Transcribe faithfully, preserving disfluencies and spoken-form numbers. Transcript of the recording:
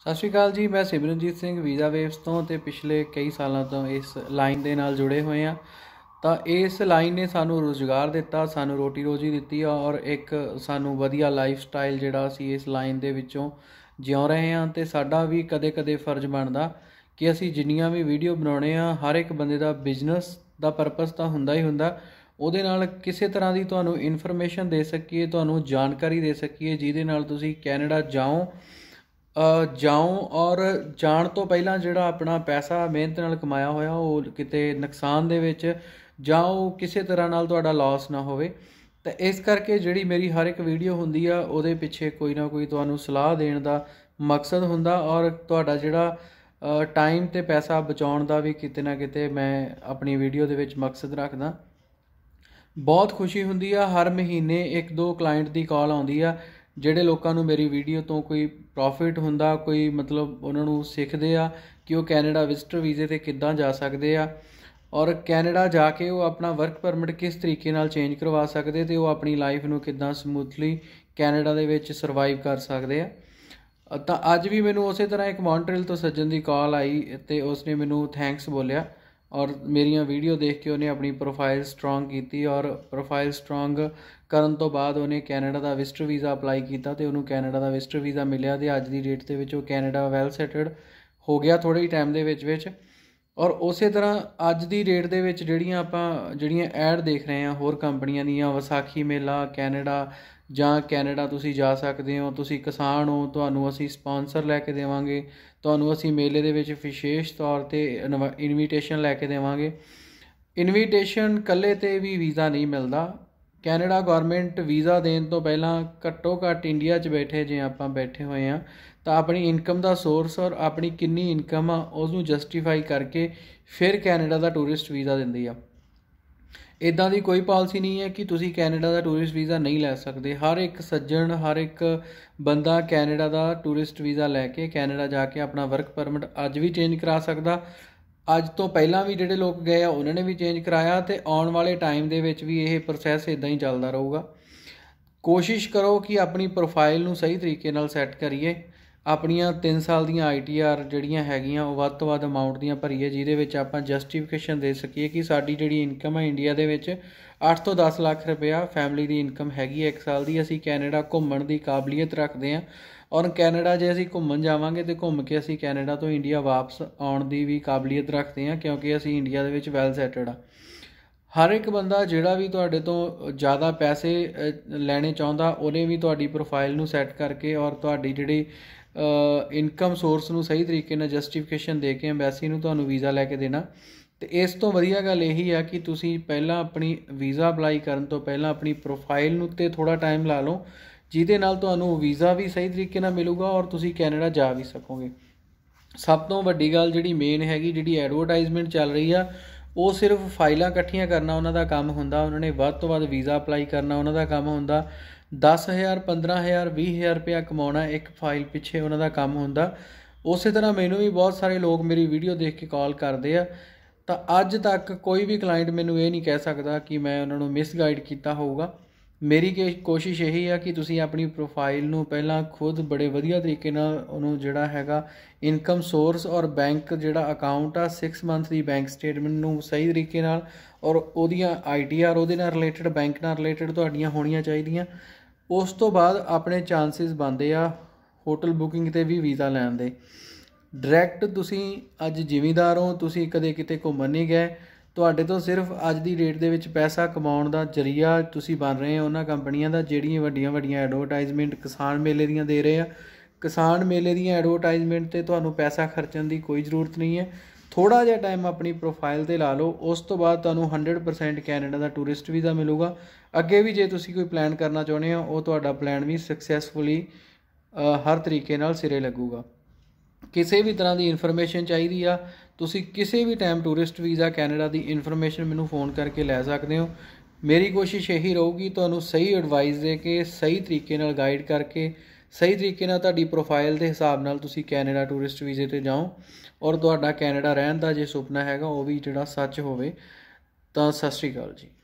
सत श्री अकाल जी। मैं सिमरनजीत सिंह वीज़ा वेव्स तो ते पिछले कई सालों तो इस लाइन के नाल जुड़े हुए हैं। तो इस लाइन ने सानू रोज़गार दिता, सानू रोटी रोजी दी और एक सानू वधिया लाइफ स्टाइल जिहड़ा असी इस लाइन दे विचों जिउ रहे हैं। तो साडा भी कदे कदे फर्ज बनता कि असी जिन्नियां भी वीडियो बनाने आ, हर एक बंदे का बिजनस का परपस तो हुंदा ही हुंदा, उहदे नाल किसी तरह की तुहानू इनफॉर्मेशन दे सकीए, तुहानू जानकारी दे सकीए जिहदे नाल तुसी कैनेडा जाओ जाऊँ और जाण तो पहला जिहड़ा अपना पैसा मेहनत नाल कमाया होया वो किते नुकसान दे विच जां ओह किसी तरह नाल तुहाडा लॉस ना होवे। तो इस करके जिहड़ी मेरी हर एक वीडियो हुंदी आ उहदे पिछे कोई ना कोई तुहानू सलाह देण दा मकसद हुंदा और तुहाडा जिहड़ा टाइम ते पैसा बचाउण दा भी किते ना किते मैं अपनी वीडियो दे विच मकसद रखदा। बहुत खुशी हुंदी आ, हर महीने एक दो क्लाइंट दी कॉल आउंदी आ ਜਿਹੜੇ ਲੋਕਾਂ ਨੂੰ ਮੇਰੀ ਵੀਡੀਓ ਤੋਂ ਕੋਈ ਪ੍ਰੋਫਿਟ ਹੁੰਦਾ, ਕੋਈ ਮਤਲਬ ਉਹਨਾਂ ਨੂੰ ਸਿੱਖਦੇ ਆ ਕਿ ਉਹ ਕੈਨੇਡਾ ਵਿਜ਼ਟਰ ਵੀਜ਼ੇ 'ਤੇ ਕਿੱਦਾਂ ਜਾ ਸਕਦੇ ਆ ਔਰ ਕੈਨੇਡਾ ਜਾ ਕੇ ਉਹ ਆਪਣਾ ਵਰਕ ਪਰਮਿਟ ਕਿਸ ਤਰੀਕੇ ਨਾਲ ਚੇਂਜ ਕਰਵਾ ਸਕਦੇ ਅਤੇ ਉਹ ਆਪਣੀ ਲਾਈਫ ਨੂੰ ਕਿੱਦਾਂ ਸਮੂਥਲੀ ਕੈਨੇਡਾ ਦੇ ਵਿੱਚ ਸਰਵਾਈਵ ਕਰ ਸਕਦੇ ਆ। ਤਾਂ ਅੱਜ ਵੀ ਮੈਨੂੰ ਉਸੇ ਤਰ੍ਹਾਂ ਇੱਕ ਮੌਂਟਰੀਅਲ ਤੋਂ ਸੱਜਣ ਦੀ ਕਾਲ ਆਈ ਅਤੇ ਉਸਨੇ ਮੈਨੂੰ ਥੈਂਕਸ ਬੋਲਿਆ और मेरिया वीडियो देख के उन्हें अपनी प्रोफाइल स्ट्रोंग की और प्रोफाइल स्ट्रोंग करन तो बाद उन्हें कैनेडा का विजिटर वीज़ा अपलाई किया तो उन्होंने कैनेडा का विजिटर वीज़ा मिलया तो अज की डेट के विच कैनेडा वैल सैटल्ड हो गया थोड़े ही टाइम के विच विच। और उस तरह अज की डेट के विच जिहड़ियां आपां जिहड़ियां ऐड देख रहे हैं होर कंपनियां दीयां, वसाखी मेला कैनेडा जां कैनेडा तुसी जा सकते हो, तुसी किसान हो, तुहानू असी स्पॉन्सर लैके देवांगे, तुहानू असी मेले दे विच विशेष तौर ते इनविटेशन लैके देवांगे। इनविटेशन कल्ले ते भी वीज़ा नहीं मिलता। कैनेडा गौरमेंट वीज़ा देने तो पहला घट्टो घट्ट इंडिया च बैठे जे आपां बैठे हुए हैं तो अपनी इनकम का सोर्स और अपनी किन्नी इनकम आ उसनू जस्टिफाई करके फिर कैनेडा का टूरिस्ट वीज़ा दिंदी आ। इदां दी कोई पॉलिसी नहीं है कि तुसी कैनेडा का टूरिस्ट वीज़ा नहीं लै सकते। हर एक सज्जन हर एक बंदा कैनेडा का टूरिस्ट वीज़ा लैके कैनेडा जाके अपना वर्क परमिट अज भी चेंज करा सकदा। अज तो पहला भी जिहड़े लोग गए उन्होंने भी चेंज कराया तो आने वाले टाइम दे विच भी ये प्रोसैस इदां ही चलता रहूगा। कोशिश करो कि अपनी प्रोफाइल नूं सही तरीके नाल सैट करिए, अपनियां तीन साल दीयां आई टी आर जिहड़ियां हैगियां वो वध तो वध अमाउंट दीयां भरीए जिहदे विच आपां जस्टिफिकेशन दे सकीए कि साडी जिहड़ी इनकम है इंडिया दे विच अठ तो दस लाख रुपया फैमिली की इनकम हैगी एक साल की, असी कैनेडा घूमण की काबलीयत रखते हैं और कैनेडा जे असी घूमण जावांगे तो घूम के असी कैनेडा तो इंडिया वापस आउण की भी काबलीयत रखते हैं क्योंकि असी इंडिया दे विच वैल सैटल्ड आ। हर एक बंदा जिहड़ा भी तुहाडे तो ज़्यादा पैसे लैने चाहुंदा उहने भी तुहाडी प्रोफाइल नूं सैट करके और तुहाडी जिहड़ी इनकम सोर्स नूं सही तरीके नाल जस्टिफिकेशन दे के एम्बैसी नूं तुहानूं वीज़ा लैके देना। तो इस तो वधिया गल यही है कि तुसी पहला अपनी वीज़ा अपलाई करन तो पहला अपनी प्रोफाइल नूं ते थोड़ा टाइम ला लो जिहदे नाल तुहानूं वीज़ा भी सही तरीके नाल मिलूगा और तुसी कैनेडा जा भी सकोगे। सब तो वड्डी गल जिहड़ी मेन हैगी जिहड़ी एडवरटाइजमेंट चल रही है वो सिर्फ फाइलां इकट्ठियां करना उन्हां दा काम हुंदा, उन्होंने वध तो वध वीज़ा अपलाई करना उन्हां दा काम हुंदा, दस हज़ार पंद्रह हज़ार भी हज़ार रुपया कमाना एक फाइल पिछे उन्हां दा काम हुंदा। उस तरह मैनू भी बहुत सारे लोग मेरी वीडियो देख के कॉल करते हैं तो अज तक कोई भी क्लाइंट मैनू ये नहीं कह सकता कि मैं उन्होंने मिसगाइड किया होगा। मेरी कोशिश यही है कि तुसी अपनी प्रोफाइल नूं पहला खुद बड़े वधिया तरीके नाल उहनूं जिहड़ा हैगा इनकम सोर्स और बैंक जिहड़ा अकाउंट आ सिक्स मंथ की बैंक स्टेटमेंट नूं सही तरीके नाल और उहदियां आई टी आर उहदे नाल रिलेटेड बैंक नाल रिलेटेड तुहाडीआं होणीआं चाहीदियां। उस तो बाद अपने चांसिस बनते आ होटल बुकिंग ते भी वीज़ा लैण दे। डायरैक्ट तुसी अज जिमीदार हो, तुसी कदे किते घुम्मण नहीं गए, तुहाडे तो सिर्फ अज की डेट दे विच पैसा कमाउण दा जरिया तुसी बन रहे हो उन्हां कंपनियां दा जिहड़ियां वड्डियां वड्डियां एडवरटाइजमेंट किसान मेले दीयां दे रहे आ। किसान मेले दीयां एडवरटाइजमेंट ते तुहानूं पैसा खर्चण की कोई ज़रूरत नहीं है। थोड़ा जिहा टाइम अपनी प्रोफाइल ते ला लो, उस तो बाद तुहानूं हंड्रड परसेंट कैनेडा का टूरिस्ट वीज़ा मिलूगा। अगे भी जे तुसी कोई प्लैन करना चाहुंदे हो वो तुहाडा प्लैन भी सक्सैसफुली हर तरीके नाल सिरे लगूगा। किसी भी तरह की इन्फॉर्मेशन चाहिए आ तुसी किसी भी टाइम टूरिस्ट वीज़ा कैनेडा की इन्फॉर्मेशन मैनू फ़ोन करके लै सकते हो। मेरी कोशिश यही रहूगी तुहानूं सही एडवाइस दे के सही तरीके नाल गाइड करके सही तरीके नाल तुहाडी प्रोफाइल के हिसाब नाल तुसी कैनेडा टूरिस्ट वीज़े ते जाओ और तुहाडा कैनेडा रहन दा जे सुपना हैगा वो भी जिहड़ा सच होवे। तां सत श्री अकाल जी।